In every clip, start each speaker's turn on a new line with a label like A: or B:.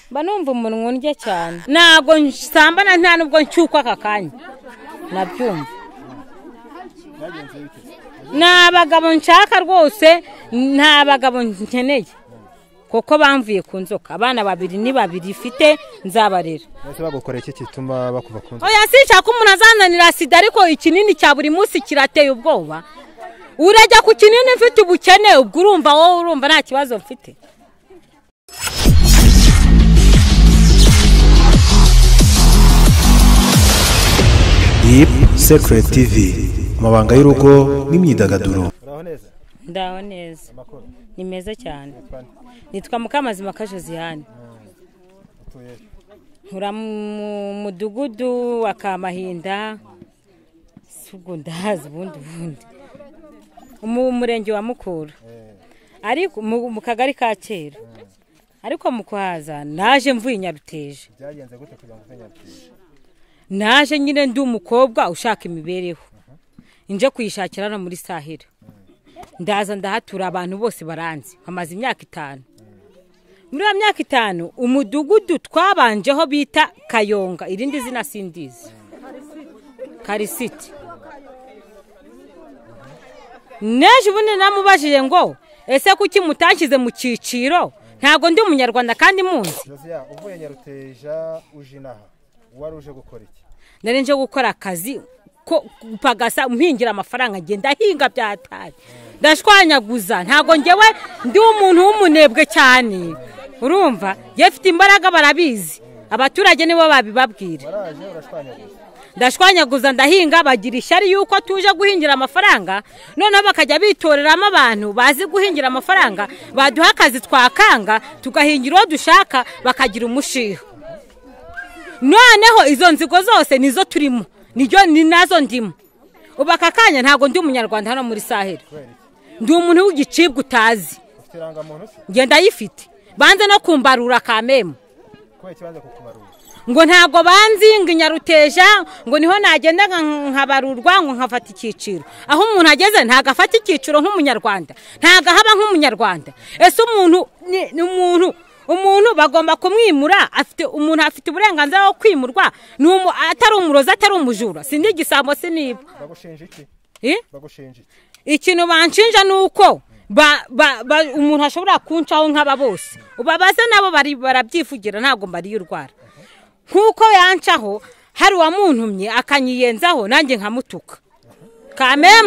A: mba numva umunwa undya cyane ntago nsambana nta nubwo nshyukwa aka kanya nabyumva nta bagabo nshaka rwose nta bagabo nkeneye kuko bamvuye ku nzoka abana babiri ni babiri ifite nzabarera
B: bose bagukora iki kituma bakuva ku nzoka
A: oya sinshaka umuntu azananira sida ariko ikinini cya buri munsi kirateye ubwoba urajya ku kinini mfite ubukene ubwo urumva wowe urumva nta kibazo mfite
C: Deep Secret TV amabanga y'urugo n'imyidagaduro.
A: Ndaho neza ni meza cyane nitwa Mukamazima Josiane nkura mu mudugudu wa Kamahinda subwo ndahazi bundi mu murenge wa Mukura ariko mu kagari ka Kera ariko mu kuhaza naje mvuye Nyaruteje
B: byagenze gute kugira ngo Nyaruteje
A: naje nyine ndi umukobwa ushaka imibereho inje kuyishakira no muri Sahira ndaza ndahatura abantu bose baranzi amaze imyaka 5 muri ya myaka 5 umudugudu twabanjeho bita Kayonga irindi zina sindizi Karisiti neje bunne namubajije ngo ese kuki mutankize mu ciciro ntago ndi umunyarwanda kandi munzi
B: Josiane uvuye Nyaruteje ujinaha wari uje gukora iki
A: nari nje gukora akazi ko pagasa mpingira amafaranga agenda hinga byatari ndashwanyaguza ntago ngewe ndi umuntu w'umunebwe cyane urumva yefite imbaraga barabizi abaturage nibo babibabwira
B: waraje urashwanyaguza
A: ndashwanyaguza ndahinga bagira ishyari yuko tuje guhingira amafaranga none bakajya bitoreramo abantu bazi guhingira amafaranga baduha akazi twakanga tugahingira uwo dushaka bakagira umushiho noneho izo nzigo zose nizo turimo nijo ni nazo ndimo ubaka kanya ntago ndi umunyarwanda hano muri Sahira ndi umuntu w'igicibwa utazi ngenda yifite banze no kumbarura kamemo ngo ntago banzinga Nyaruteja ngo niho nagenda nkabarurwa ngo nkafata ikiciro aho umuntu ageze ntago afata ikiciro nk'umunyarwanda ntago haba nk'umunyarwanda ese umuntu bagomba kumwimura umuntu afite uburenganzira bwo kwimurwa atari umuroza atari umujura sindi igisambo siniba
B: bagushinja iki bagushinja
A: ikintu banshinja nuko umuntu ashobora kuncaho nk'aba bose ubabaze nabo barabyifugira ntago mbari urwara nkuko yancaho hari wa muntumye akanyiyenzaho nanjye nkamutuka kameme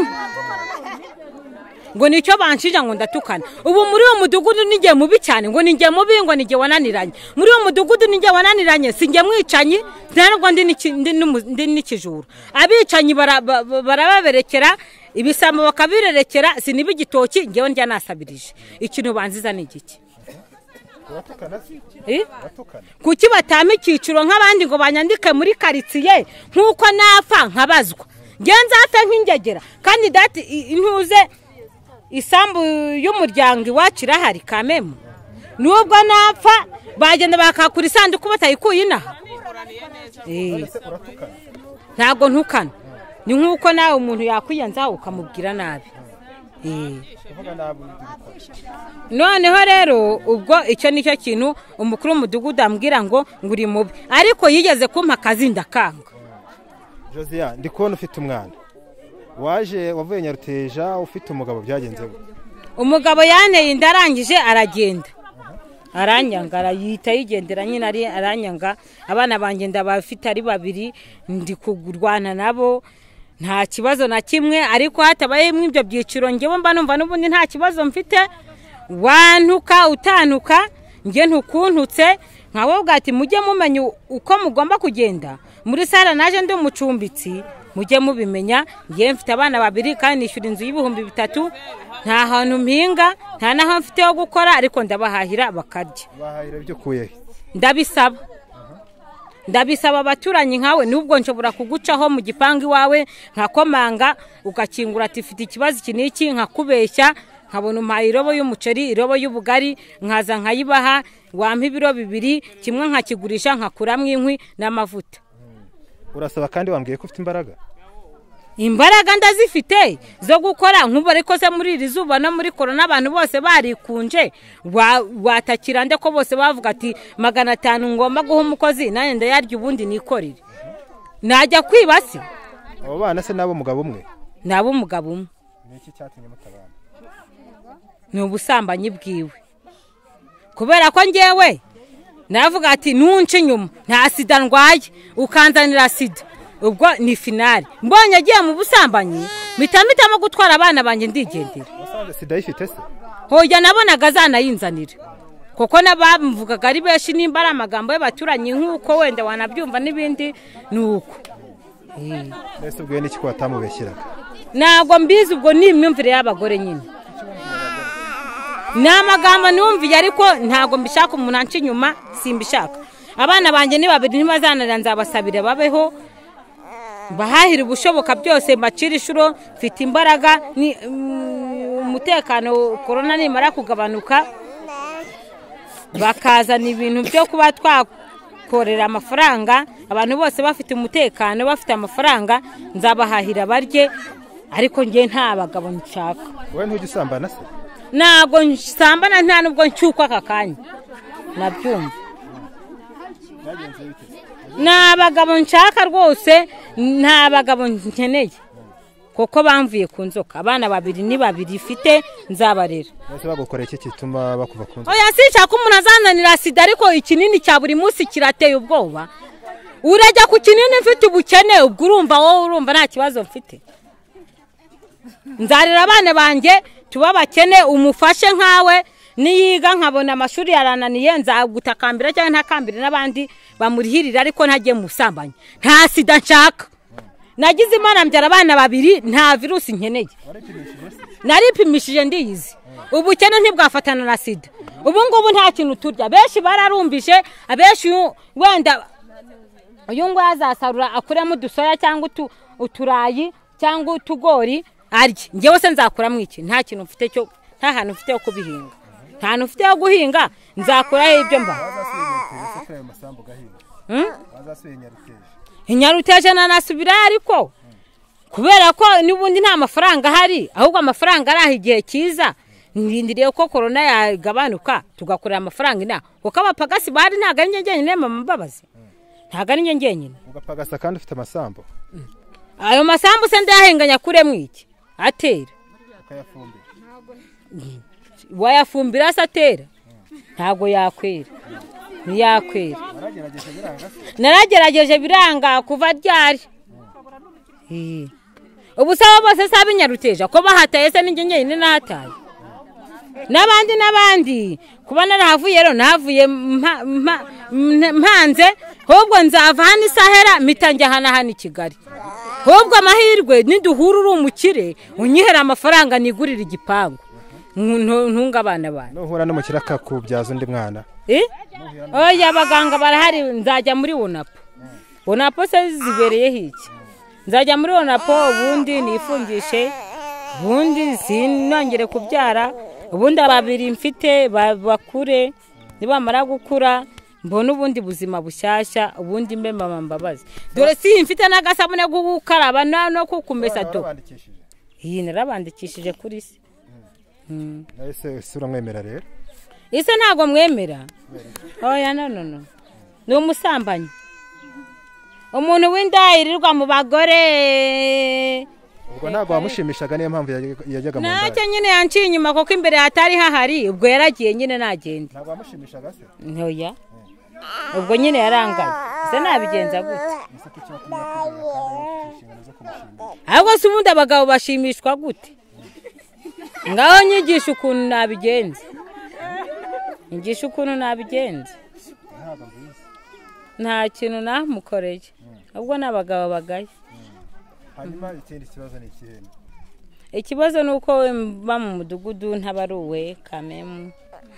A: ngo nicyo banshinja ngo ndatukana ubu muri uwo mudugudu ningiye mubi cyane ngo ningiye mubi ngo ningiye wananiranye muri uwo mudugudu ningiye wananiranye singiye mwicanyi ntabwo ndi n'ikijura abicanyi barababerekera ibisambo bakabirerekera siniba igitoki ngewe ndya nasabirije ikintu banziza ni igiki kuki batama ikiciro nk'abandi ngo banyandike muri karitsiye nk'uko napfa nkabazwa ngenza hafe nk'ingegera kandi dati intuze isambu y'umuryango iwacu irahari kamemo nubwo napfa bagenda bakakura isanduku batayikuye inaha ntago ntukana ni nk'uko nawe umuntu yakwiyenzaho ukamubwira nabi noneho rero ubwo icyo nicyo kintu umukuru w'umudugudu ambwira ngo uri mubi ariko yigeze kumpa akazi ndakanga
B: Josiane ndi kubona ufite umwana wavuye Nyaruteje ufite umugabo byagenze
A: umugabo yanteye indarangije aragenda aranyanga yita yigendera nyine aranyanga abana banjye ndabafite ari babiri ndi kugurwana nabo nta kibazo na kimwe ariko hatabaye mw'ibyo byiciro ngewe mba numva n'ubundi nta kibazo mfite wantuka utanuka nge ntukuntutse nkawe bwati mujye mumenya uko mugomba kugenda muri Sahira naje ndi umucumbitsi mujye mubimenya ngiye mfite abana babiri kandi nishyura inzu y'ibihumbi 3 nta hantu mpinga nta naho mfite yo gukora ariko ndabahahira bakarya
B: bahahira byo kuye
A: ndabisaba abaturanyi nkawe nubwo nshobora kugucaho mu gipangu iwawe nkakomanga ugakingura ati fite ikibazo iki niki nkakubeshya nkabona umpaye irobo y'umuceri irobo y'ubugari nkaza nkayibaha wampa ibiro 2 kimwe nkakigurisha nkakuramo inkwi n'amavuta
B: urasaba kandi wambwiye ko ufite imbaraga
A: imbaraga ndazifite zo gukora nk'ubu ariko se muri iri zuba no muri korona abantu bose barikunje watakira nde ko bose bavuga ati 500 ngomba guha umukozi nanjye ndayarya ubundi nikorere najya kwibasi
B: abo bana se nabo mugabo umwe
A: nabo mugabo umwe
B: niki cyatinye mutabana
A: ni ubusambanyi bwiwe kubera ko ngewe navuga ati nunce nyuma nta sida ndwaye ukanzanira sida ubwo ni finale mbonye agiye mu busambanyi mitamo gutwara abana banjye ndigendera
B: wasanze sida yifite se
A: hoya nabonaga zanayinzanira koko nabamvugaga ari benshi nimba ari amagambo y'abaturanye nk'uko wenda wanabyumva n'ibindi nuko
B: mbese ubwo n'iki ko watamubeshyiraga
A: ntabwo mbizi ubwo ni imyumvire y'abagore nyine ni amagambo numviye ariko ntabwo mbishaka umuntu anca inyuma simbishaka abana banjye ni babiri ntibazanira nzabasabire babeho bahahira ubushoboka byose mbacira ishuro mfite imbaraga ni umutekano korona nimara kugabanuka bakazana ibintu byo kuba twakorera amafaranga abantu bose bafite umutekano bafite amafaranga nzabahahira barye ariko ngiye nta bagabo nshaka
B: wowe ntugisambana se
A: ntabwo nsambana nta nubwo nshyukwa aka kanya nabyumva nta bagabo nshaka rwose nta bagabo nkeneye kuko bamvuye ku nzoka abana babiri ni babiri ifite nzabarera
B: bose bagukoreye iki gituma bakuva ku nzoka
A: oya sinshaka umuntu azananira sida ariko ikinini cya buri munsi kirateye ubwoba urajya ku kinini mfite ubukene ubwo urumva nta kibazo mfite nzarira abana banjye tuba bakene umufashe nkawe niyiga nkabona amashuri yarananiye nzagutakambira cyangwa ntakambire n'abandi bamurihirira ariko ntajye mu busambanyi nta sida nshaka nagize imana mbyara abana babiri nta virusi nkeneye naripimishije ndiyizi ubukene ntibwafatana na sida ubu ngubu nta kintu turya benshi bararumbije abenshi wenda uyu nguyu azasarura akuramo udusoya cyangwa uturayi cyangwa utugori arye ngewe se nzakuramo iki nta kintu mfite cyo nta hantu mfite ho kubihinga nta hantu mfite ho guhinga nzakuraho ibyo mba inyaruteje nanasubira ariko kubera ko n'ubundi nta mafaranga ahari ahubwo amafaranga ari aho igihe cyiza nirindiriye ko korona yagabanuka tugakorera amafaranga ina kuko abapagasi bari ntabwo ari njye nyine mama mbabazi ntabwo ari njye nyine
B: ugapagasa kandi ufite amasambu
A: ayo masambu se ndayahenganya kuremo iki atera
B: ukayafumbira
A: wayafumbira se atera ntabwo yakwera ntiyakwera naragerageje biranga kuva ryari ubusaba bose saba inyaruteja ko bahataye se n'injye nyine nahataye n'abandi kuba narahavuye rero nahavuye mpanze ahubwo nzava hano isahera mpita njya hano i Kigali ahubwo amahirwe niduhura uri umukire unyihera amafaranga nigurira igipangu ntunga abana banyu
B: nuhura n'umukire akakubyaza undi mwana
A: oya abaganga barahari nzajya muri wonapo se zibereyeho iki nzajya muri wonapo ubundi nifungishe ubundi sinongere kubyara ubundi babiri mfite bakure nibamara gukura mbona ubundi buzima bushyashya ubundi mbe mama mbabazi dore si mfite n'agasabune ko gukaraba no kukumesa do iyi narabandikishije kuri se
B: ese uramwemera rero
A: ise ntago mwemera oya no ni umusambanyi umuntu w'indayirirwa mu bagore
B: ubwo ntabwo wamushimishaga niyo mpamvu yajyaga mu ndaya
A: ntacyo nyine yanciye inyuma kuko imbere hatari hahari ubwo yaragiye nyine nagenda
B: ntabwo wamushimishaga se
A: ntoya ubwo nyine yarangaye ese nabigenza gute ahubwo se ubundi abagabo bashimishwa gute ngaho nyigisha ukuntu nabigenza nta kintu namukoreye ubwo n'abagabo bagaye
B: hanyuma ikindi kibazo ni ikihe
A: ikibazo ni uko mba mu mudugudu ntabaruwe kamemu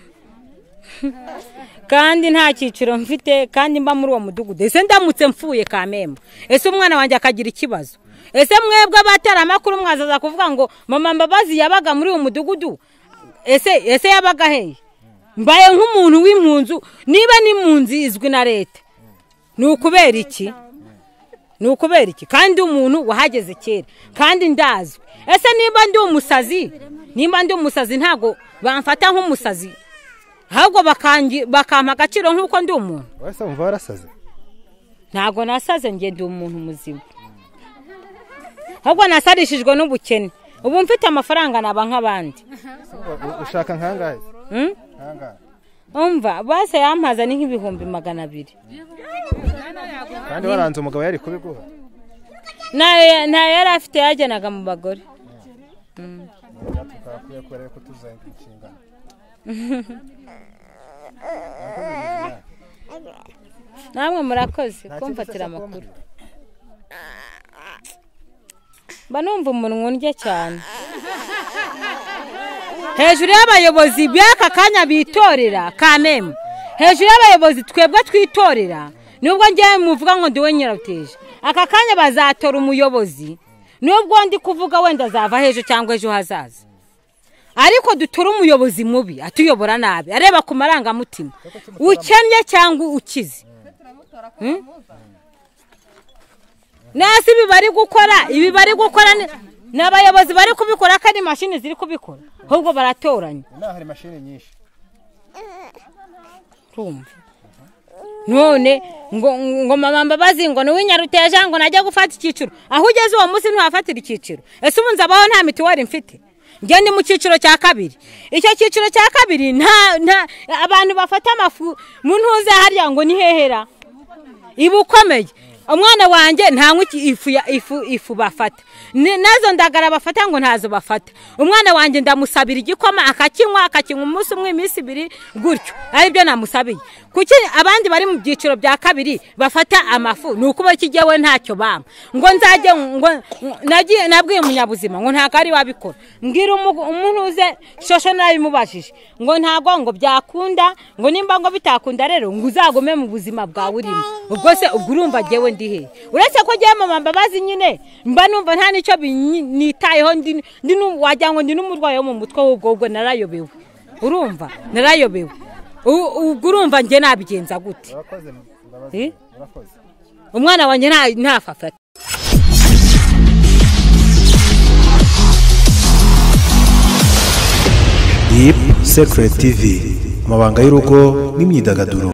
A: kandi nta cyiciro mfite kandi mba muri uwo mudugudu ese ndamutse mfuye kamemu ese umwana wanjye akagira ikibazo ese mwebwe abatara amakuru mwazaza kuvuga ngo mama mbabazi yabaga muri uwo mudugudu ese yabaga hehe mbaye nk'umuntu w'impunzu niba n'impunzi izwi na leta ni ukubera iki ni ukubera iki kandi umuntu wahageze kera kandi ndazwe ese nimba ndi umusazi ntago bamfata nk'umusazi ahubwo bakampa agaciro nk'uko ndi umuntu
B: wese wumva warasaze
A: ntago nasaze njye ndi umuntu muzima ahubwo nasarishijwe n'ubukene ubu mfite amafaranga naba nk'abandi
B: ushaka nkangahe
A: umva base yampaza ni nk'ibihumbi 200
B: kandi waranze umugabo yari kubiguha
A: na yari afite yagenaga mu bagore namwe murakoze kumfatira amakuru banumva umuntu undye cyane hejuru y'abayobozi by'aka kanya bitorera kameme hejuru y'abayobozi twebwe twitorera nubwo ngiye muvuga ngo ndiwe Nyiraruteja aka kanya bazatora umuyobozi nubwo ndi kuvuga wenda azava hejuru cyangwa ejo hazaza ariko dutora umuyobozi mubi atuyobora nabi areba ku marangamutima ukennye cyangwa ukize nasi ibi bari gukora n'abayobozi bari kubikora kandi mashini ziri kubikora ahubwo baratoranya
B: hari mashini nyinshi
A: none ngo mama Mbabazi ngo ni Nyiraruteja ngo najya gufata ikiciro aho ugeze uwo munsi ntuhafatira ikiciro ese ubu nzabaho nta mituweli mfite njye ndi mu kiciro cya kabiri icyo kiciro cya kabiri nta abantu bafata amafu mu ntuze harya ngo ni hehera ibukomeye umwana wanjye ntanywa ifu bafata nazo ndagara bafata ngo ntazo bafata umwana wanjye ndamusabira igikoma akakinywa umunsi umwe iminsi 2 gutyo aribyo namusabiye kuki abandi bari mu byiciro bya kabiri bafata amafu nukuba kigewe ntacyo bama ngo nzaje ngo nagiye nabwiye umunyabuzima ngo ntago ari wabikora mbwira umuntu uze shosho nabimubashije ngo ntago ngo byakunda ngo nimba ngo bitakunda rero ngo uzagume mu buzima bwa urimo ubwo se ubwo urumva jewe ndihe uretse ko giye mama Mbabazi nyine mba numva nta nicyo nitayeho ndi wajya ngo ndi n'umurwayi wo mu mutwe ubwo narayobewe urumva narayobewe ubwo urumva nge nabigenza gute umwana wanjye ntafafata
C: Deep Secret TV amabanga y'urugo n'imyidagaduro